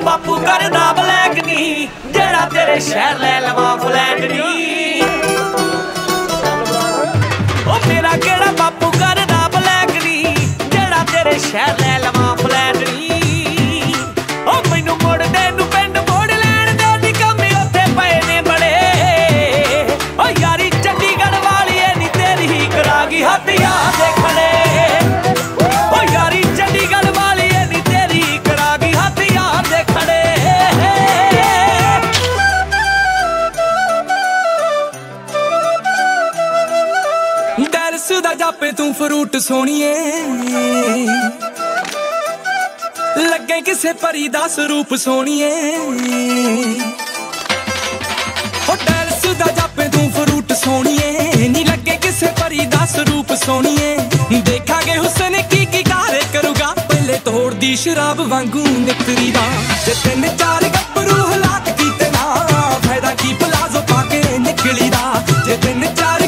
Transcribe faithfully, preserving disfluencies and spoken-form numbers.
ਬਾਪੂ ਕਰਦਾ ਬਲੈਕ ਨੀ, ਜਿਹੜਾ ਤੇਰੇ ਸ਼ਹਿਰ ਲੈ ਲਵਾਂ ਫਲੈਟ ਨੀ। ਉਹ ਮੇਰਾ ਕਿਹੜਾ ਬਾਪੂ ਕਰਦਾ ਬਲੈਕ ਨੀ, ਜਿਹੜਾ ਤੇਰੇ ਸ਼ਹਿਰ ਲੈ ਲਵਾਂ ਫਲੈਟ ਨੀ। ਉਹ ਮੈਨੂੰ ਮੁੜਦੇ ਨੂੰ ਪਿੰਡ ਮੋੜ ਲੈਣ ਦੇ ਨੀ, ਕੰਮ ਉੱਥੇ ਪਏ ਨੇ ਬੜੇ। ਉਹ ਯਾਰੀ ਚੰਡੀਗੜ੍ਹ ਵਾਲੀਏ ਨੀ ਤੇਰੀ ਹੀ ਕਰਾ ਗਈ ਹੱਥ ਯਾਰ ਦੇ ਖੜੇ। ਉਹ ਯਾਰੀ ਚੰਡੀਗੜ੍ਹ ਵਾਲੀਏ ਨੀ ਤੇਰੀ ਹੀ ਕਰਾ ਗਈ ਹੱਥ ਯਾਰ ਦੇ ਖੜੇ। ਡੈਲਸ ਦਾ ਜਾਪੇ ਤੂੰ ਫਰੂਟ ਸੋਹਣੀਏ, ਲੱਗੇ ਕਿਸੇ ਪਰੀ ਦਾ ਸਰੂਪ ਸੋਹਣੀਏ। ਹੋ ਡੈਲਸ ਦਾ ਜਾਪੇ ਤੂੰ ਫਰੂਟ ਸੋਹਣੀਏ, ਨੀ ਲੱਗੇ ਕਿਸੇ ਪਰੀ ਦਾ ਸਰੂਪ ਸੋਹਣੀਏ। ਦੇਖਾਂਗੇ ਹੁਸਨ ਕੀ ਕੀ ਕਾਰੇ ਕਰੂਗਾ, ਪਹਿਲੇ ਤੋੜਦੀ ਸ਼ਰਾਬ ਵਾਂਗੂ ਨਿਕਰੀ ਦਾ। ਜੇ ਤਿੰਨ ਚਾਰ ਗੱਭਰੂ ਹਲਾਕ ਕੀਤੇ ਨਾ, ਫਾਇਦਾ ਕੀ ਪਲਾਜ਼ੋ ਪਾ ਕੇ ਨਿਕਲੀ ਦਾ। ਜੇ ਤਿੰਨ ਚਾਰ